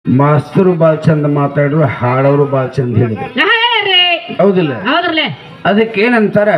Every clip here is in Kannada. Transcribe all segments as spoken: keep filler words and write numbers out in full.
ಮಾಸ್ತರು ಬಾಳ ಚಂದ ಮಾತಾಡ್ರು, ಹಾಡೋರು ಬಾಳ ಚಂದ ಹೇಳಿದ್ರು. ಹೌದಿಲ್ಲ? ಅದಕ್ಕೆ ಏನಂತಾರ,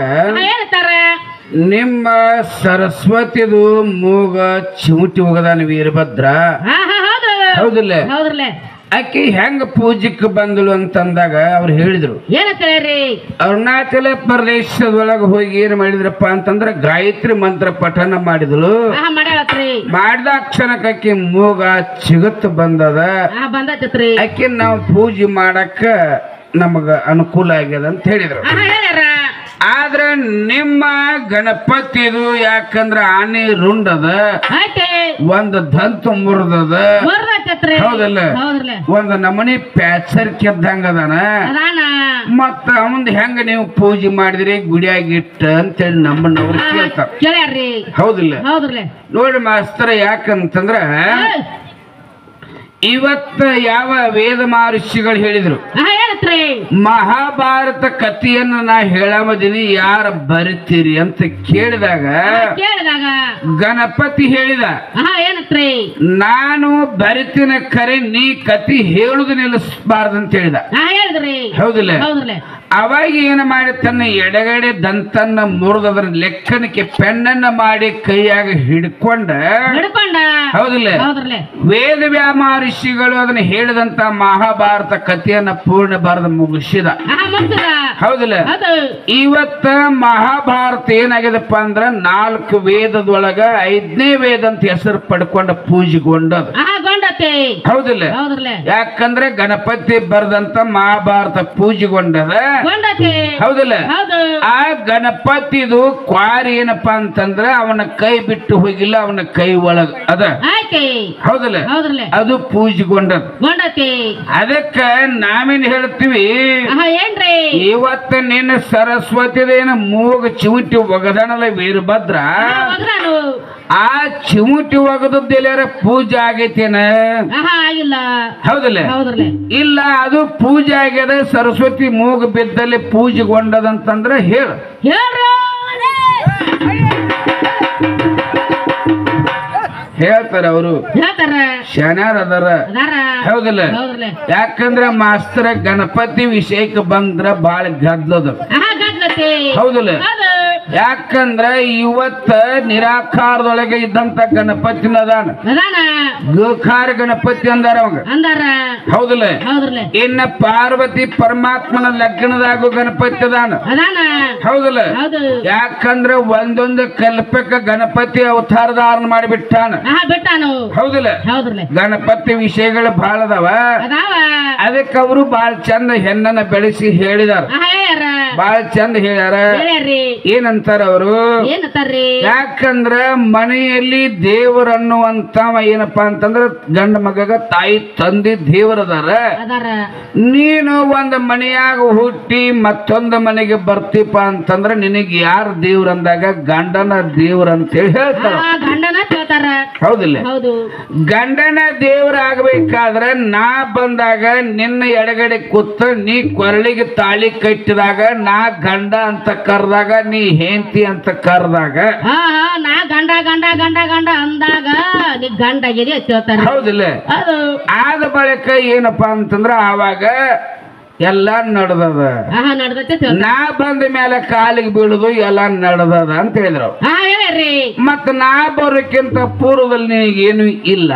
ನಿಮ್ಮ ಸರಸ್ವತಿದು ಮೂಗ ಚಿಮುಟಿ ಹೋಗದಾನ ವೀರಭದ್ರ. ಹೌದಿಲ್ಲ? ಆಕಿ ಹೆಂಗ ಪೂಜೆಕ್ ಬಂದಳು ಅಂತಂದಾಗ ಅವ್ರು ಹೇಳಿದ್ರು, ಅರುಣಾಚಲ ಪ್ರದೇಶದೊಳಗ ಹೋಗಿ ಏನ್ ಮಾಡಿದ್ರಪ್ಪ ಅಂತಂದ್ರ ಗಾಯತ್ರಿ ಮಂತ್ರ ಪಠನ ಮಾಡಿದಳು. ಮಾಡಿದ ಕ್ಷಣಕ್ಕೆ ಆಕಿ ಮೂಗ ಚಿಗತ್ ಬಂದದ. ಆಕಿ ನಾವು ಪೂಜೆ ಮಾಡಕ್ಕ ನಮಗ ಅನುಕೂಲ ಆಗ್ಯದ ಅಂತ ಹೇಳಿದ್ರು. ಆದ್ರ ನಿಮ್ಮ ಗಣಪತಿದು ಯಾಕಂದ್ರ ಆನೆ ರುಂಡದ, ಒಂದ್ ದಂತ ಮುರಿದದ. ಹೌದಲ್ಲ? ಒಂದ್ ನಮನಿ ಪ್ಯಾಚರ್ ಕೆದ್ದಂಗದಾನ. ಮತ್ತ ಅವಂದ್ ಹೆಂಗ ನೀವು ಪೂಜೆ ಮಾಡಿದ್ರಿ ಗುಡಿಯಾಗಿಟ್ಟ ಅಂತೇಳಿ ನಮ್ಮನ್ನವ್ರು ಕೇಳ್ತಾರ. ಹೌದಿಲ್ಲ? ನೋಡಿ ಮಾಸ್ತರ, ಯಾಕಂತಂದ್ರ ಇವತ್ತ ಯಾವ ವೇದ ಮಹರ್ಷಿಗಳು ಹೇಳಿದ್ರು, ಮಹಾಭಾರತ ಕಥೆಯನ್ನು ನಾ ಹೇಳಮದೀನಿ, ಯಾರ ಬರಿತೀರಿ ಅಂತ ಕೇಳಿದಾಗ ಗಣಪತಿ ಹೇಳಿದ, ನಾನು ಬರಿತಿನ ಕರೆ, ನೀ ಕತಿ ಹೇಳುದು ನಿಲ್ಲಿಸಬಾರ್ದಂತ ಹೇಳಿದ. ಹೌದಿಲ್ಲ? ಅವಾಗ ಏನ ಮಾಡಿ ತನ್ನ ಎಡಗಡೆ ದಂತನ್ನ ಮುರಿದದ್ರ ಲೆಕ್ಕನಕ್ಕೆ ಪೆನ್ನನ್ನ ಮಾಡಿ ಕೈಯಾಗ ಹಿಡ್ಕೊಂಡ. ಹೌದಿಲ್ಲ? ವೇದ ವ್ಯಾಮ ಋಷಿಗಳು ಅದನ್ನ ಹೇಳಿದಂತ ಮಹಾಭಾರತ ಕಥೆಯನ್ನ ಪೂರ್ಣ ಬರೆದ ಮುಗಿಸಿದ. ಹೌದಿಲ್ಲ? ಇವತ್ತ ಮಹಾಭಾರತ ಏನಾಗಿದಪ್ಪ ಅಂದ್ರ ನಾಲ್ಕು ವೇದದೊಳಗ ಐದನೇ ವೇದ ಅಂತ ಹೆಸರು ಪಡ್ಕೊಂಡ ಪೂಜೆಗೊಂಡದು. ಹೌದಿಲ್ಲ? ಯಾಕಂದ್ರೆ ಗಣಪತಿ ಬರೆದಂತ ಮಹಾಭಾರತ ಪೂಜೆಗೊಂಡದ. ಹೌದಿಲ್ಲ? ಆ ಗಣಪತಿದು ಕ್ವಾರಿ ಏನಪ್ಪಾ ಅಂತಂದ್ರ ಅವನ ಕೈ ಬಿಟ್ಟು ಹೋಗಿಲ್ಲ, ಅವನ ಕೈ ಒಳಗ ಅದ. ಹೌದಿಲ್ಲ? ಅದು ಪೂಜೆಗೊಂಡದ್. ಅದಕ್ಕ ನಾವೇನ್ ಹೇಳ್ತೀವಿ, ಇವತ್ತ ನಿನ್ನ ಸರಸ್ವತಿದೇನ ಮೂಗ ಚಿಮುಟಿ ಒಗದನಲ್ಲ ವೀರಭದ್ರ, ಆ ಚಿಮುಟಿ ಒಗದದ್ದೆಲ್ಲಾರ ಪೂಜೆ ಆಗೈತೇನ? ಹೌದಿಲ್ಲ? ಇಲ್ಲ, ಅದು ಪೂಜೆ ಆಗ್ಯದ. ಸರಸ್ವತಿ ಮೂಗು ಬಿದ್ದಲ್ಲಿ ಪೂಜೆಗೊಂಡದಂತಂದ್ರ ಹೇಳ ಹೇಳ್ತಾರ. ಅವರು ಶನಾರ ಅದಾರ. ಹೌದಿಲ್ಲ? ಯಾಕಂದ್ರ ಮಾಸ್ತರ ಗಣಪತಿ ವಿಷಯಕ್ಕೆ ಬಂದ್ರ ಬಾಳ ಗದ್ಲದ. ಹೌದಿಲ್ಲ? ಯಾಕಂದ್ರ ಇವತ್ತ ನಿರಾಕಾರದೊಳಗೆ ಇದ್ದಂತ ಗಣಪತಿನ ಅದಾನ, ಗೋಕಾರ ಗಣಪತಿ ಅಂದಾರ ಅವಾಗ. ಹೌದಿಲ್ಲ? ಇನ್ನ ಪಾರ್ವತಿ ಪರಮಾತ್ಮನ ಲಗ್ನದಾಗು ಗಣಪತಿ ಅದಾನ. ಹೌದಿಲ್ಲ? ಯಾಕಂದ್ರ ಒಂದೊಂದು ಕಲ್ಪಕ ಗಣಪತಿ ಅವತಾರ ಧಾರಣ ಮಾಡಿಬಿಟ್ಟಾನ. ಹೌದಿಲ್ಲ? ಗಣಪತಿ ವಿಷಯಗಳು ಬಹಳ ಅದಾವ. ಅದಕ್ಕೆ ಅವರು ಬಾಳ ಚಂದ ಹೆಣ್ಣನ್ನ ಬೆಳೆಸಿ ಹೇಳಿದಾರ, ಬಾಳ ಚಂದ ಹೇಳ್ಯಾರ. ಏನಂತಾರ ಅವರು, ಯಾಕಂದ್ರ ಮನೆಯಲ್ಲಿ ದೇವರನ್ನುವಂತವ ಏನಪ್ಪಾ ಅಂತಂದ್ರ ಗಂಡ ಮಗಗ ತಾಯಿ ತಂದೆ ದೇವರದಾರ. ನೀನು ಒಂದ್ ಮನೆಯಾಗ ಹುಟ್ಟಿ ಮತ್ತೊಂದು ಮನೆಗೆ ಬರ್ತೀಪ ಅಂತಂದ್ರ ನಿನಗೆ ಯಾರ ದೇವ್ರ ಅಂದಾಗ ಗಂಡನ ದೇವ್ರ ಅಂತೇಳಿ ಹೇಳ್ತಾರ. ಹೌದಿಲ್ಲ? ಗಂಡನ ದೇವ್ರ ಆಗ್ಬೇಕಾದ್ರ ನಾ ಬಂದಾಗ ನಿನ್ನ ಎಡಗಡೆ ಕೂತ ನೀ ಕೊರಳಿಗೆ ತಾಳಿ ಕಟ್ಟಿದಾಗ ನಾ ಗಂಡ ಅಂತ ಕರ್ದಾಗ ನೀ ಹೆಂಡತಿ ಅಂತ ಕರ್ದಾಗ ನಾ ಗಂಡ ಗಂಡ ಗಂಡ ಗಂಡ ಅಂದಾಗ ನೀ ಗಂಡ ಹೌದಿಲ್ಲ? ಆದ ಬಳಿಕ ಏನಪ್ಪಾ ಅಂತಂದ್ರ ಆವಾಗ ಎಲ್ಲಾ ನಡ್ದದ. ನಾ ಬಂದ ಮೇಲೆ ಕಾಲಿಗೆ ಬೀಳುದು ಎಲ್ಲಾ ನಡ್ದದ ಅಂತ ಹೇಳಿದ್ರು. ಮತ್ತ ನಾ ಬರೋಕ್ಕಿಂತ ಪೂರ್ವದಲ್ಲಿ ನಿನಗೇನು ಇಲ್ಲ.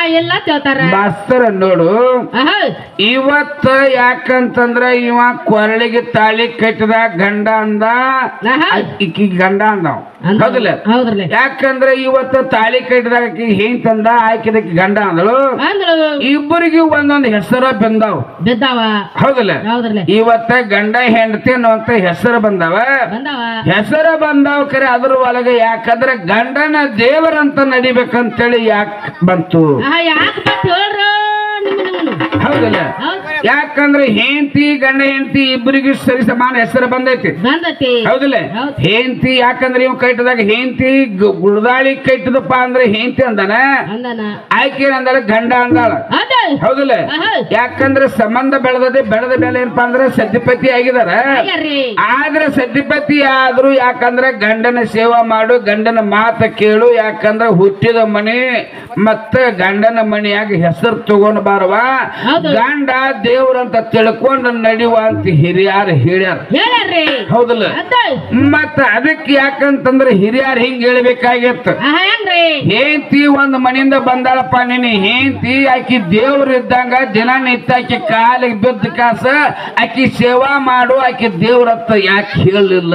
ಮಾಸ್ತರ ನೋಡು, ಇವತ್ತ ಯಾಕಂತಂದ್ರ ಇವ ಕೊರಳಿಗೆ ತಾಳಿ ಕಟ್ಟಿದ ಗಂಡ ಅಂದ, ಈಕಿ ಗಂಡ ಅಂದವ್. ಹೌದಿಲ್ಲ? ಯಾಕಂದ್ರೆ ಇವತ್ತ ತಾಳಿ ಕಟ್ಟಿದಾಗ ಹೆಂತಂದ ಆಕಿದಕ್ಕೆ ಗಂಡ ಅಂದಳು. ಇಬ್ಬರಿಗೂ ಒಂದೊಂದು ಹೆಸರ ಬಂದಾವ್. ಹೌದಿಲ್ಲ? ಇವತ್ತ ಗಂಡ ಹೆಂಡತಿ ಅನ್ನುವಂತ ಹೆಸರು ಬಂದವ. ಹೆಸರ ಬಂದಾವ್ ಕರೆ ಅದ್ರ ಒಳಗೆ ಯಾಕಂದ್ರೆ ಗಂಡನ ದೇವರಂತ ನಡಿಬೇಕಂತೇಳಿ ಯಾಕೆ ಬಂತು? ಹೌದಿಲ್ಲ? ಯಾಕಂದ್ರೆ ಹೆಂಡತಿ ಗಂಡ ಹೆಂಡತಿ ಇಬ್ಬರಿಗೂ ಸರಿ ಸಮಾನ ಹೆಸರು ಬಂದೈತಿ ಬಂದೈತಿ ಹೌದಿಲ್ಲ ಹೆಂಡತಿ ಯಾಕಂದ್ರೆ ಇವ್ ಕೈಟದಾಗ ಹೆಂಡತಿ ಗುಡ್ದಾಳಿ ಕೈಟದಪ್ಪ ಅಂದ್ರೆ ಹೆಂಡತಿ ಅಂದಾನ ಆಯ್ಕೆ ಅಂದಾಳ ಗಂಡ ಅಂದಾಳ ಹೌದಿಲ್ಲ ಯಾಕಂದ್ರೆ ಸಂಬಂಧ ಬೆಳೆದದೆ ಬೆಳೆದ ಮೇಲೆ ಏನಪ್ಪಾ ಅಂದ್ರೆ ಸದ್ಯಪತಿ ಆಗಿದಾರ ಆದ್ರೆ ಸದ್ಯಪತಿ ಆದ್ರೂ ಯಾಕಂದ್ರೆ ಗಂಡನ ಸೇವಾ ಮಾಡು ಗಂಡನ ಮಾತ ಕೇಳು ಯಾಕಂದ್ರೆ ಹುಟ್ಟಿದ ಮನೆ ಮತ್ತ ಗಂಡನ ಮನೆಯಾಗ ಹೆಸರು ತಗೊಂಡ್ ಬಾರವ ಗಂಡ ದೇವ್ರಂತ ತಿಳ್ಕೊಂಡು ನಡಿವ ಅಂತ ಹಿರಿಯಾರು ಹೇಳ್ಯಾರ ಹೌದಲ್ಲ ಮತ್ತ ಅದಕ್ಕೆ ಯಾಕಂತಂದ್ರೆ ಹಿರಿಯಾರು ಹಿಂಗ್ ಹೇಳ್ಬೇಕಾಗಿತ್ತು ಹೆಂಡತಿ ಒಂದ್ ಮನೆಯಿಂದ ಬಂದಾಳಪ್ಪ ನೀನು ಹೆಂಡತಿ ಆಕಿ ದೇವ್ರ ಇದ್ದಂಗ ದಿನ ನಿತ್ಯ ಆಕಿ ಕಾಲಿಗೆ ಬಿದ್ದ ಕಾಸ ಆಕಿ ಸೇವಾ ಮಾಡು ಆಕಿ ದೇವ್ರತ್ತ ಯಾಕೆ ಹೇಳಲಿಲ್ಲ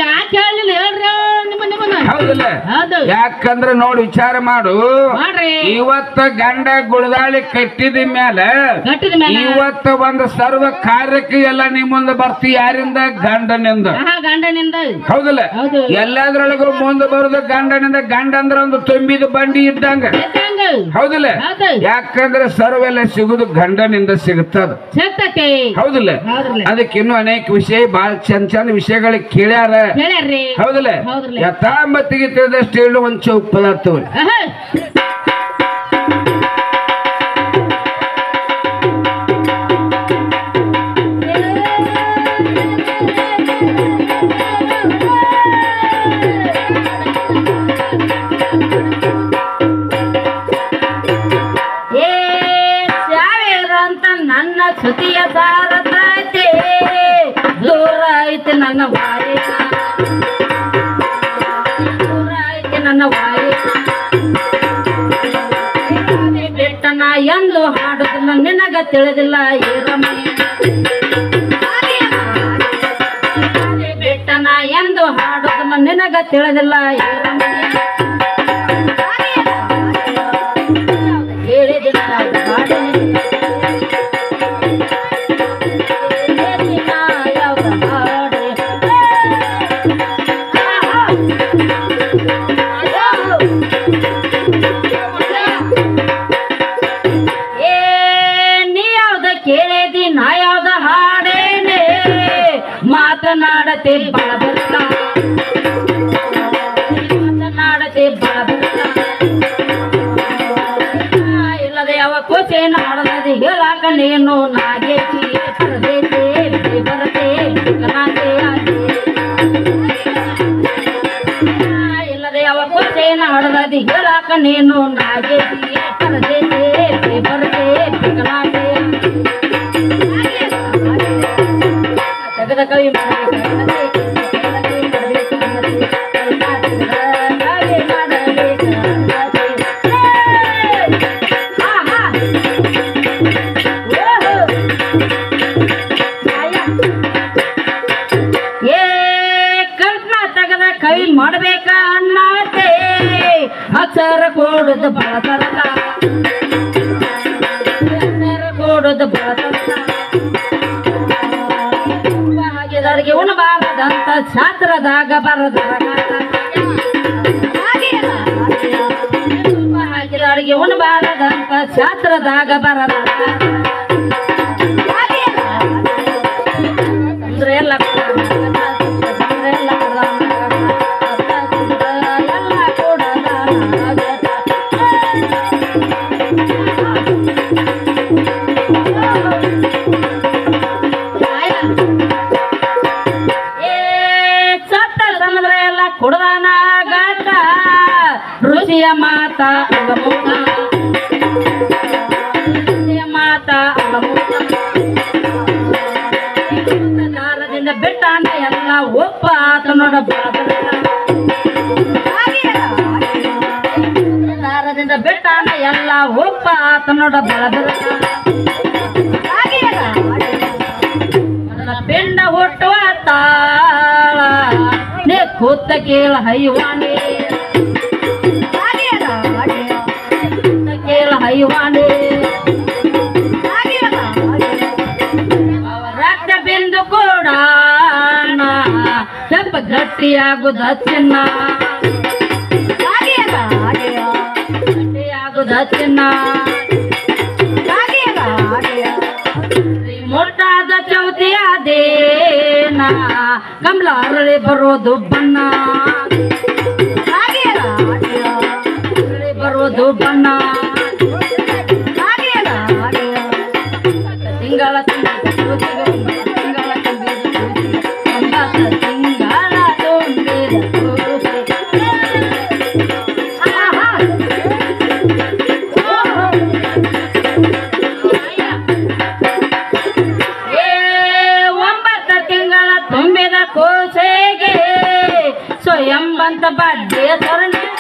ಹೌದಲ್ಲ ಯಾಕಂದ್ರೆ ನೋಡಿ ವಿಚಾರ ಮಾಡು ಇವತ್ತ ಗಂಡ ಗುಳದಾಳಿ ಕಟ್ಟಿದ ಮೇಲೆ ಇವತ್ತ ಒಂದು ಸರ್ವ ಕಾರ್ಯಕ್ಕೆ ಎಲ್ಲ ನೀ ಮುಂದೆ ಬರ್ತಿ ಯಾರಿಂದ ಗಂಡನಿಂದ ಹೌದಲ್ಲ ಎಲ್ಲದ್ರೊಳಗೂ ಮುಂದೆ ಬರೋದು ಗಂಡನಿಂದ ಗಂಡ ಅಂದ್ರೆ ಒಂದು ತುಂಬಿದ ಬಂಡಿ ಇದ್ದಂಗ ಹೌದಿಲ್ಲ ಯಾಕಂದ್ರೆ ಸರ್ವೆಲ್ಲ ಸಿಗುದು ಗಂಡನಿಂದ ಸಿಗುತ್ತದ ಹೌದಿಲ್ಲ ಅದಕ್ಕೆ ಇನ್ನು ಅನೇಕ ವಿಷಯ ಬಹಳ ಚಂದ ಚಂದ ವಿಷಯಗಳಿಗೆ ಕೇಳ್ಯಾರ ಹೌದಿಲ್ಲ ಯಥಾಮತಿಗೆ ತಿಳಿದಷ್ಟು ಹೇಳು ಒಂದ್ ಚೌಕ್ ಪದಾರ್ಥಗಳು ನನ್ನ ಸುತಿಯ ಸಾರತೈತೆ ದೂರ ಐತೆ ನನ್ನ ವಾರಿ ದೂರ ಐತೆ ನನ್ನ ವಾರಿ ಬೆಟ್ಟನ ಎಂದು ಹಾಡುದಿಲ್ಲ ನಿನಗ ತಿಳಿದಿಲ್ಲ ಬೆಟ್ಟನ ಎಂದು ಹಾಡುದಿಲ್ಲ ನಿನಗ ತಿಳಿದಿಲ್ಲ ಹೇಳಿದಿಲ್ಲ ಮಾತನಾಡತೆ ಬಳಬರ್ತ ಮಾತನಾಡತೆ ಬಳಬರ್ತ ಇಲ್ಲದೆ ಯಾವ ಕೋಚೆ ನಾಡದೆ ಹೇಳಾಕ ನೀನು ನಾಗೇತಿ ಪರದೇತೆ ಬರತೆ ಕನಾತೆ ಇಲ್ಲದೆ ಯಾವ ಕೋಚೆ ನಾಡದೆ ಹೇಳಾಕ ನೀನು ನಾಗೇತಿ ಪರದೇತೆ ಬರತೆ ಕನಾತೆ ಕವಿ ಕಲ್ಪನಾ ತಗದ ಕವಿ ಮಾಡಬೇಕ ಅನ್ನತೆ ಅಕ್ಷರ ಕೊಡುದ ಬಳತರ ಅಕ್ಷರ ಕೊಡುದ ಬಳತರ ಹಾಗೆದರಿಗೆ ಉಣಬಾರದಂತ ಶಾಸ್ತ್ರದಾಗ ಬರದ ಹಾಗೆದರಿಗೆ ಉಣಬಾರದಂತ ಶಾಸ್ತ್ರದಾಗ ಬರದ ಅಂದ್ರೆ ಎಲ್ಲ ಎಲ್ಲ ಕೂಡ ಕುಡದನಾಗಟ ಋಷಿಯ ಮಾತ ಅಲಮುಖ ಋಷಿಯ ಮಾತ ಅಲಮುಖ ದಾರದಿಂದ ಬೆಟ್ಟಾನ ಎಲ್ಲ ಒಪ್ಪ ಆತ ನೋಡ ದಾರದಿಂದ ಬೆಟ್ಟಾನ ಎಲ್ಲ ಒಪ್ಪ ಆತ ನೋಡ ಬಳಬರ ಪಿಂಡ ಹುಟ್ಟುವ ತಾಳ ಕೂತ ಕೇಳ ಹೈವಾಣಿ ಕೇಳ ಹೈವಾಣಿ ರಕ್ತ ಬಿಂದು ಕೂಡ ಸ್ವಲ್ಪ ಗಟ್ಟಿಯಾಗುದ ಚಿನ್ನ ಗಟ್ಟಿಯಾಗುದ ಚಿನ್ನ ಕಮಲ ಅರಳಿ ಬರೋದು ಬಣ್ಣ ಅರಳಿ ಬರೋದು ಬಣ್ಣ ತಿಂಗಳ ತಿಂಗಳ ತಿಂಗಳ ತಿಂಗಳ ತುಂಬಿದ ಕೋಸೆಗೆ ಸ್ವಯಂ ಬಂತ ಬಡ್ಡೆ ಸರಣಿ